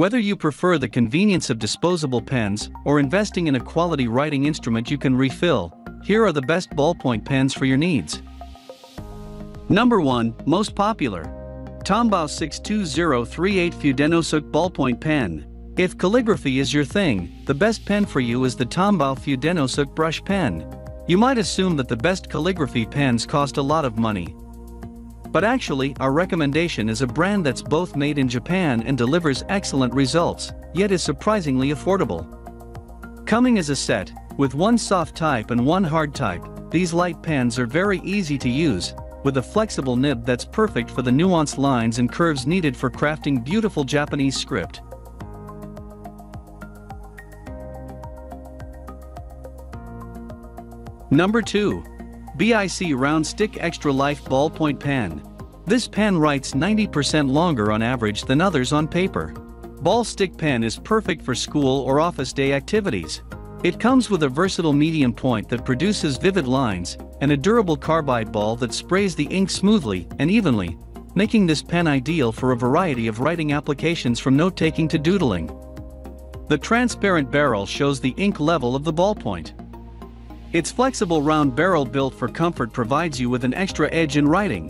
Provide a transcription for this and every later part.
Whether you prefer the convenience of disposable pens or investing in a quality writing instrument you can refill, here are the best ballpoint pens for your needs. Number 1, Most Popular. Tombow 62038 Fudenosuk Ballpoint Pen. If calligraphy is your thing, the best pen for you is the Tombow Fudenosuk Brush Pen. You might assume that the best calligraphy pens cost a lot of money. But actually, our recommendation is a brand that's both made in Japan and delivers excellent results, yet is surprisingly affordable. Coming as a set, with one soft type and one hard type, these light pens are very easy to use, with a flexible nib that's perfect for the nuanced lines and curves needed for crafting beautiful Japanese script. Number 2. BIC Round Stick Extra Life Ballpoint Pen. This pen writes 90% longer on average than others on paper. Ball stick pen is perfect for school or office day activities. It comes with a versatile medium point that produces vivid lines, and a durable carbide ball that sprays the ink smoothly and evenly, making this pen ideal for a variety of writing applications from note-taking to doodling. The transparent barrel shows the ink level of the ballpoint. Its flexible round barrel built for comfort provides you with an extra edge in writing.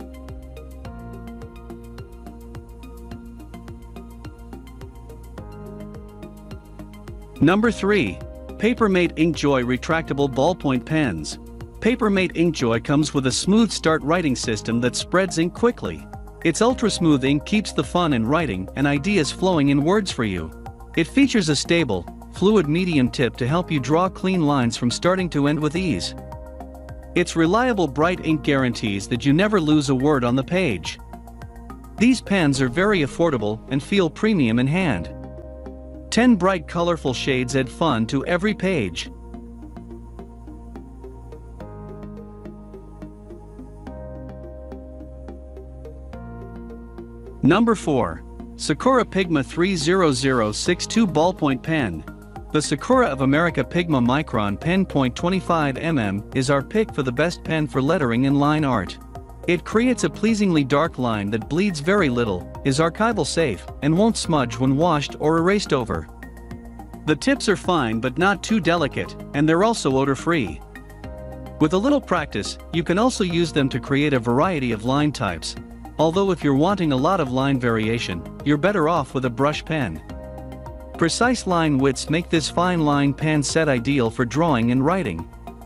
Number 3. Papermate Inkjoy Retractable Ballpoint Pens. Papermate Inkjoy comes with a smooth start writing system that spreads ink quickly. Its ultra-smooth ink keeps the fun in writing and ideas flowing in words for you. It features a stable, fluid medium tip to help you draw clean lines from starting to end with ease. Its reliable bright ink guarantees that you never lose a word on the page. These pens are very affordable and feel premium in hand. 10 bright colorful shades add fun to every page. Number 4. Sakura Pigma 30062 Ballpoint Pen. The Sakura of America Pigma Micron Pen .25 mm is our pick for the best pen for lettering and line art. It creates a pleasingly dark line that bleeds very little, is archival safe, and won't smudge when washed or erased over. The tips are fine but not too delicate, and they're also odor-free. With a little practice, you can also use them to create a variety of line types, although if you're wanting a lot of line variation, you're better off with a brush pen. Precise line widths make this fine line pen set ideal for drawing and writing.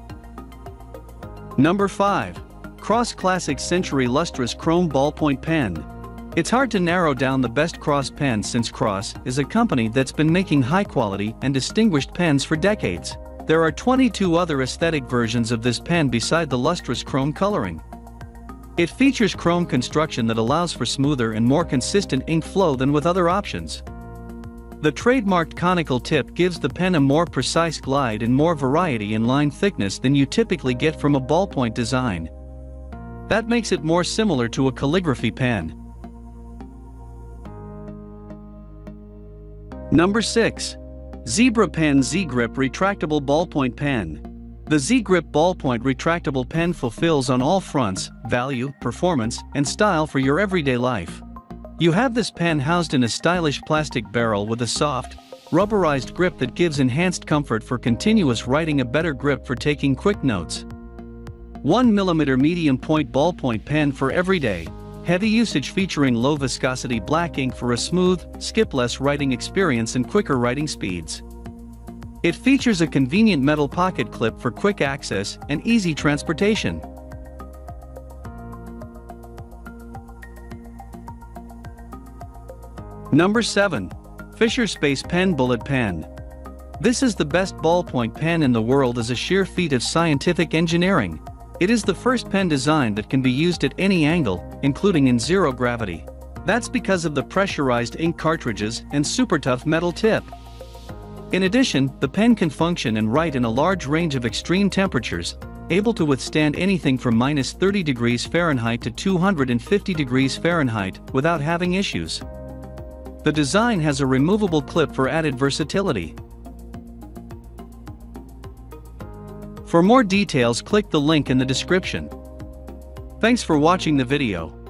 Number 5. Cross Classic Century Lustrous Chrome Ballpoint Pen. It's hard to narrow down the best Cross pen since Cross is a company that's been making high-quality and distinguished pens for decades. There are 22 other aesthetic versions of this pen beside the lustrous chrome coloring. It features chrome construction that allows for smoother and more consistent ink flow than with other options. The trademarked conical tip gives the pen a more precise glide and more variety in line thickness than you typically get from a ballpoint design. That makes it more similar to a calligraphy pen. Number 6. Zebra Pen Z-Grip Retractable Ballpoint Pen. The Z-Grip Ballpoint Retractable Pen fulfills on all fronts, value, performance, and style for your everyday life. You have this pen housed in a stylish plastic barrel with a soft, rubberized grip that gives enhanced comfort for continuous writing, a better grip for taking quick notes. 1mm medium point ballpoint pen for everyday, heavy usage featuring low viscosity black ink for a smooth, skipless writing experience and quicker writing speeds. It features a convenient metal pocket clip for quick access and easy transportation. Number 7. Fisher Space Pen Bullet Pen. This is the best ballpoint pen in the world as a sheer feat of scientific engineering. It is the first pen design that can be used at any angle, including in zero gravity. That's because of the pressurized ink cartridges and super tough metal tip. In addition, the pen can function and write in a large range of extreme temperatures, able to withstand anything from -30 degrees Fahrenheit to 250 degrees Fahrenheit without having issues. The design has a removable clip for added versatility. For more details, click the link in the description. Thanks for watching the video.